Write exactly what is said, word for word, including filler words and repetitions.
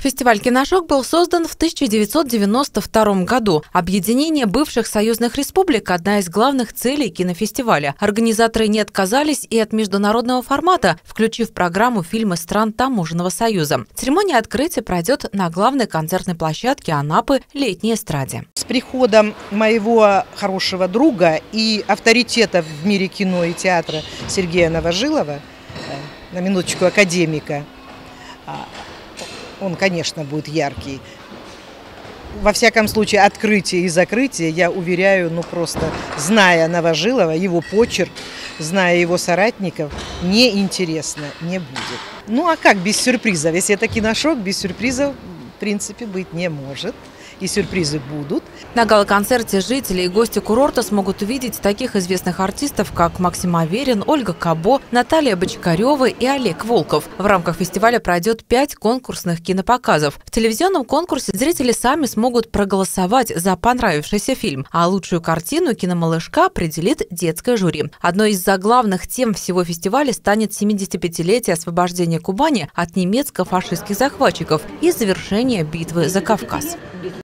Фестиваль «Киношок» был создан в тысяча девятьсот девяносто втором году. Объединение бывших союзных республик – одна из главных целей кинофестиваля. Организаторы не отказались и от международного формата, включив в программу фильмы стран Таможенного союза. Церемония открытия пройдет на главной концертной площадке Анапы «Летней эстраде». С приходом моего хорошего друга и авторитета в мире кино и театра Сергея Новожилова, на минуточку академика, он, конечно, будет яркий. Во всяком случае, открытие и закрытие, я уверяю, ну просто, зная Новожилова, его почерк, зная его соратников, неинтересно не будет. Ну а как без сюрпризов? Если это киношок, без сюрпризов, в принципе, быть не может. И сюрпризы будут. На гала-концерте жители и гости курорта смогут увидеть таких известных артистов, как Максим Аверин, Ольга Кабо, Наталья Бочкарева и Олег Волков. В рамках фестиваля пройдет пять конкурсных кинопоказов. В телевизионном конкурсе зрители сами смогут проголосовать за понравившийся фильм, а лучшую картину «Киномалышка» определит детское жюри. Одной из заглавных тем всего фестиваля станет семидесятипятилетие освобождения Кубани от немецко-фашистских захватчиков и завершение битвы за Кавказ.